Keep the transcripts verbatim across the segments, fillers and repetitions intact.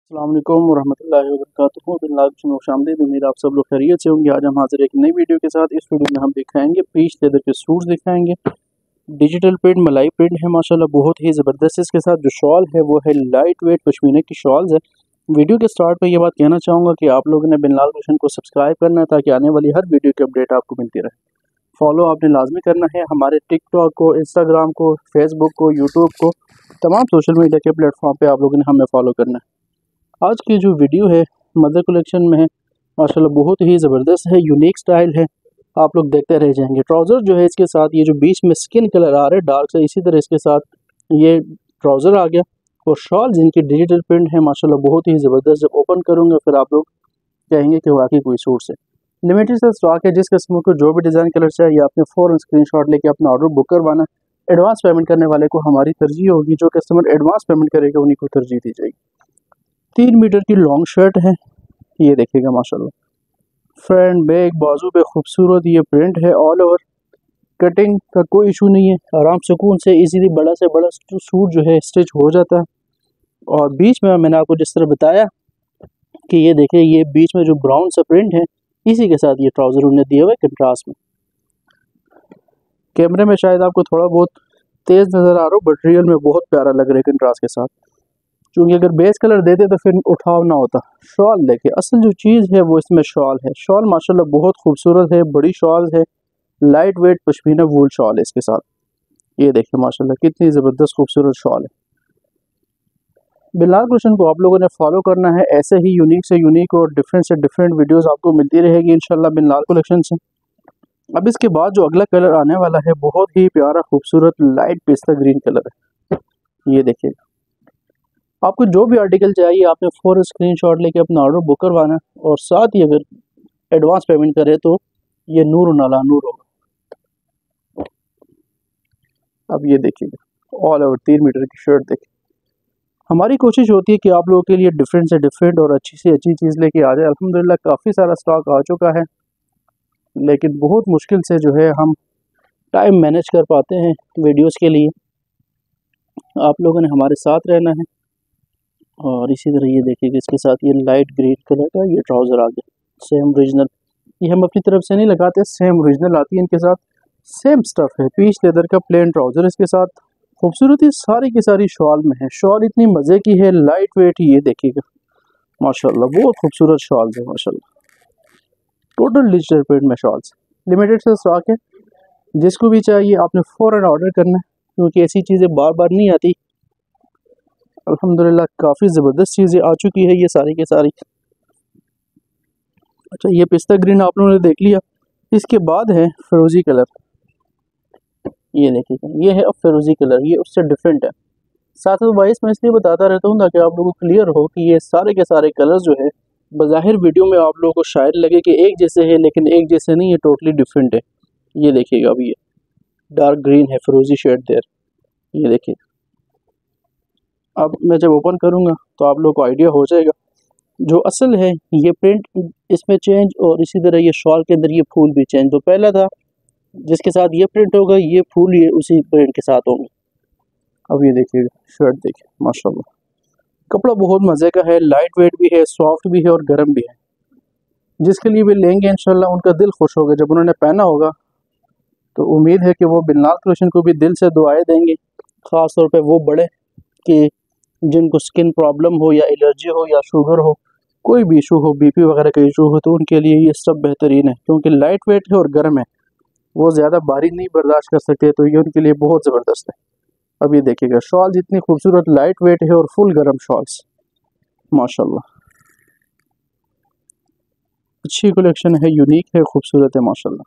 अस्सलाम वालेकुम वरहमतुल्लाहि वबरकातुहू। बिल्लाह खुशामदीद। उम्मीद आप सब लोग खैरियत से होंगे। आज हम हाजिर एक नई वीडियो के साथ। इस वीडियो में हम दिखाएंगे पीच लेदर के सूट्स दिखाएंगे। डिजिटल प्रिंट मलाई प्रिंट है माशाल्लाह, बहुत ही ज़बरदस्त। इसके साथ जो शॉल है वो है लाइट वेट पश्मीना की शॉल्स है। वीडियो के स्टार्ट पर यह बात कहना चाहूँगा कि आप लोगों ने बिलाल रोशन को सब्सक्राइब करना है ताकि आने वाली हर वीडियो की अपडेट आपको मिलती रहे। फॉलो आपने लाजमी करना है हमारे टिकटॉक को, इंस्टाग्राम को, फेसबुक को, यूट्यूब को, तमाम सोशल मीडिया के प्लेटफॉर्म पे आप लोगों ने हमें फॉलो करना है। आज की जो वीडियो है मदर कलेक्शन में है माशाल्लाह, बहुत ही ज़बरदस्त है, यूनिक स्टाइल है, आप लोग देखते रह जाएंगे। ट्राउज़र जो है इसके साथ ये जो बीच में स्किन कलर आ रहा है डार्क से, इसी तरह इसके साथ ये ट्राउज़र आ गया और शॉल जिनकी डिजिटल प्रिंट है माशाल्लाह, बहुत ही ज़बरदस्त। जब ओपन करूँगा फिर आप लोग कहेंगे कि वाकई कोई सूट से। लिमिटेड सा स्टॉक है, जिस कस्टमर को जो भी डिज़ाइन कलर चाहिए आपने फ़ौरन स्क्रीनशॉट लेके अपना ऑर्डर बुक करवाना। एडवांस पेमेंट करने वाले को हमारी तरजीह होगी, जो कस्टमर एडवांस पेमेंट करेगा उन्हीं को तरजीह दी जाएगी। तीन मीटर की लॉन्ग शर्ट है, ये देखिएगा माशाल्लाह, फ्रंट बैक बाजू पे खूबसूरत ये प्रिंट है। ऑल ओवर कटिंग का कोई इशू नहीं है, आराम सुकून से इजीली बड़ा से बड़ा सूट जो है स्टिच हो जाता है। और बीच में मैंने आपको जिस तरह बताया कि ये देखिए, ये बीच में जो ब्राउन सा प्रिंट है इसी के साथ ये ट्राउज़र उन्हें दिए हुए कंट्रास्ट में। कैमरे में शायद आपको थोड़ा बहुत तेज़ नज़र आ रहा हो, बट रियल में बहुत प्यारा लग रहा है कंट्रास्ट के साथ। क्योंकि अगर बेस कलर देते तो फिर उठाव ना होता। शॉल देखिए, असल जो चीज़ है वो इसमें शॉल है। शॉल माशाल्लाह बहुत खूबसूरत है, बड़ी शॉल है, light weight pashmina wool shawl है इसके साथ। ये देखिए माशाल्लाह कितनी ज़बरदस्त खूबसूरत शॉल है। बिलाल रोशन को आप लोगों ने फॉलो करना है, ऐसे ही यूनिक से यूनिक और डिफरेंट से डिफरेंट वीडियोस आपको मिलती रहेगी इंशाल्लाह बिलाल कलेक्शन से। अब इसके बाद जो अगला कलर आने वाला है बहुत ही प्यारा खूबसूरत लाइट पिस्ता ग्रीन कलर है। ये देखिए, आपको जो भी आर्टिकल चाहिए आपने फ़ौरन स्क्रीनशॉट लेके अपना ऑर्डर बुक करवाना है और साथ ही अगर एडवांस पेमेंट करे तो ये नूर नाला नूर होगा। अब ये देखिएगा, ऑल ओवर तीन मीटर की शर्ट देखिए। हमारी कोशिश होती है कि आप लोगों के लिए डिफरेंट से डिफरेंट और अच्छी से अच्छी चीज़ लेके आ जाए। अल्हम्दुलिल्लाह काफ़ी सारा स्टॉक आ चुका है, लेकिन बहुत मुश्किल से जो है हम टाइम मैनेज कर पाते हैं वीडियोस के लिए। आप लोगों ने हमारे साथ रहना है। और इसी तरह ये देखिए कि इसके साथ ये लाइट ग्रीन कलर का ये ट्राउज़र आ गया, सेम ओरिजिनल। ये हम अपनी तरफ से नहीं लगाते, सेम ओरिजिनल आती है इनके साथ, सेम स्टफ़ है। पीच लेदर का प्लेन ट्राउज़र इसके साथ, खूबसूरती सारी की सारी शॉल में है। शॉल इतनी मज़े की है, लाइट वेट, ये देखिएगा माशाल्लाह बहुत खूबसूरत शॉल है माशाल्लाह। टोटल डिजिटल प्रिंट में शॉल्स, लिमिटेड से स्टॉक है, जिसको भी चाहिए आपने फ़ौरन ऑर्डर करना है, क्योंकि ऐसी चीज़ें बार बार नहीं आती। अल्हम्दुलिल्लाह काफ़ी ज़बरदस्त चीज़ें आ चुकी है ये सारी की सारी। अच्छा, ये पिस्ता ग्रीन आप लोगों ने देख लिया। इसके बाद है फिरोज़ी कलर, ये देखिए, ये है अब फिरोज़ी कलर, ये उससे डिफरेंट है। साथ में बाईस मैं इसलिए बताता रहता हूँ ताकि आप लोगों को क्लियर हो कि ये सारे के सारे कलर्स जो है बज़ाहिर वीडियो में आप लोगों को शायद लगे कि एक जैसे है, लेकिन एक जैसे नहीं है, टोटली डिफरेंट है। ये देखिएगा, अभी ये डार्क ग्रीन है, फिरोज़ी शेड देर, ये देखिए। अब मैं जब ओपन करूँगा तो आप लोगों को आइडिया हो जाएगा जो असल है ये प्रिंट इसमें चेंज, और इसी तरह ये शॉल के अंदर ये फूल भी चेंज। तो पहला था जिसके साथ ये प्रिंट होगा, ये फूल ये उसी प्रिंट के साथ होंगे। अब ये देखिए शर्ट देखिए माशाल्लाह, कपड़ा बहुत मज़े का है, लाइट वेट भी है, सॉफ्ट भी है और गर्म भी है। जिसके लिए भी लेंगे इंशाल्लाह उनका दिल खुश होगा जब उन्होंने पहना होगा। तो उम्मीद है कि वो बिलाल कलेक्शन को भी दिल से दुआएं देंगे, ख़ास तौर पे वो बड़े कि जिनको स्किन प्रॉब्लम हो या एलर्जी हो या शुगर हो, कोई भी इशू हो, बीपी वगैरह का इशू हो, तो उनके लिए ये सब बेहतरीन है, क्योंकि लाइट वेट है और गर्म है। वो ज़्यादा भारी नहीं बर्दाश्त कर सकते, तो ये उनके लिए बहुत ज़बरदस्त है। अब ये देखिएगा, शॉल जितनी खूबसूरत, लाइट वेट है और फुल गर्म शॉल्स माशाल्लाह। अच्छी कलेक्शन है, यूनिक है, खूबसूरत है माशाल्लाह।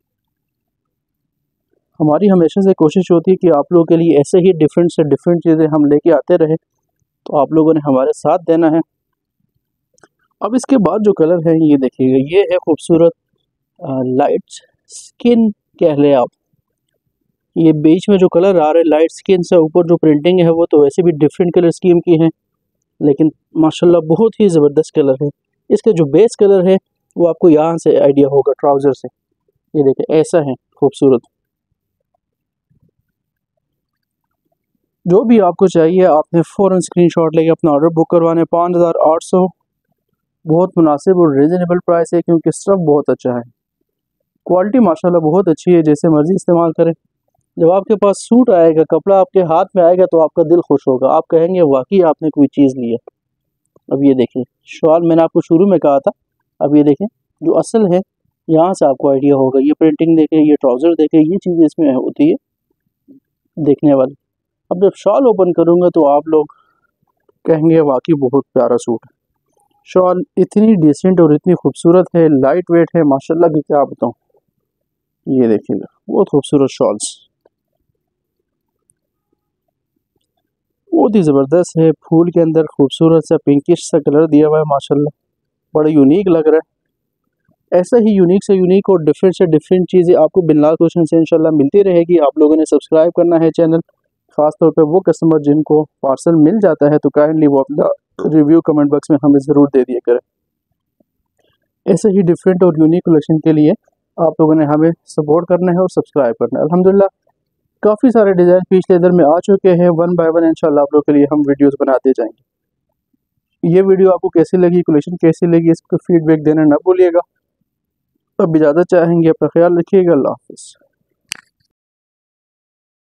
हमारी हमेशा से कोशिश होती है कि आप लोगों के लिए ऐसे ही डिफरेंट से डिफरेंट चीज़ें हम लेके आते रहे, तो आप लोगों ने हमारे साथ देना है। अब इसके बाद जो कलर है ये देखिएगा, ये है खूबसूरत लाइट स्किन कह लें आप। ये बीच में जो कलर आ रहे हैं लाइट स्किन से, ऊपर जो प्रिंटिंग है वो तो वैसे भी डिफरेंट कलर स्कीम की है, लेकिन माशाल्लाह बहुत ही ज़बरदस्त कलर है। इसका जो बेस कलर है वो आपको यहाँ से आइडिया होगा ट्राउज़र से। ये देखिए ऐसा है खूबसूरत। जो भी आपको चाहिए आपने फ़ौरन स्क्रीनशॉट लेके अपना ऑर्डर बुक करवाने। पाँच हज़ार आठ सौ बहुत मुनासिब और रीज़नेबल प्राइस है, क्योंकि स्टफ़ बहुत अच्छा है, क्वालिटी माशाल्लाह बहुत अच्छी है, जैसे मर्ज़ी इस्तेमाल करें। जब आपके पास सूट आएगा, कपड़ा आपके हाथ में आएगा तो आपका दिल खुश होगा, आप कहेंगे वाकई आपने कोई चीज़ ली है। अब ये देखें शॉल, मैंने आपको शुरू में कहा था, अब ये देखें जो असल है, यहाँ से आपको आइडिया होगा। ये प्रिंटिंग देखें, ये ट्राउज़र देखें, ये चीज़ें इसमें होती है देखने वाली। अब जब शॉल ओपन करूँगा तो आप लोग कहेंगे वाकई बहुत प्यारा सूट है। शॉल इतनी डिसेंट और इतनी खूबसूरत है, लाइट वेट है माशाल्लाह की क्या बताऊँ। ये देखिएगा बहुत खूबसूरत शॉल्स, बहुत ही ज़बरदस्त है। फूल के अंदर खूबसूरत सा पिंकिश सा कलर दिया हुआ है माशाल्लाह, बड़ा यूनिक लग रहा है। ऐसा ही यूनिक से यूनिक और डिफरेंट से डिफरेंट चीज़ें आपको बिलाल क्वेश्चन से इंशाल्लाह मिलती रहेगी। आप लोगों ने सब्सक्राइब करना है चैनल, ख़ास तौर पे वो कस्टमर जिनको पार्सल मिल जाता है तो काइंडली वो अपना रिव्यू कमेंट बॉक्स में हमें ज़रूर दे दिया करें। ऐसे ही डिफरेंट और यूनिक कलेक्शन के लिए आप लोगों ने हमें सपोर्ट करना है और सब्सक्राइब करना है। अल्हम्दुलिल्लाह काफ़ी सारे डिज़ाइन पीस लेदर में आ चुके हैं, वन बाय वन इंशाल्लाह आप लोग के लिए हम वीडियोस बनाते जाएंगे। ये वीडियो आपको कैसी लगी, कलेक्शन कैसी लगी, इसको फीडबैक देना ना भूलिएगा। अब इजाज़त चाहेंगे, अपना ख्याल रखिएगा, अल्लाह हाफ़िज़।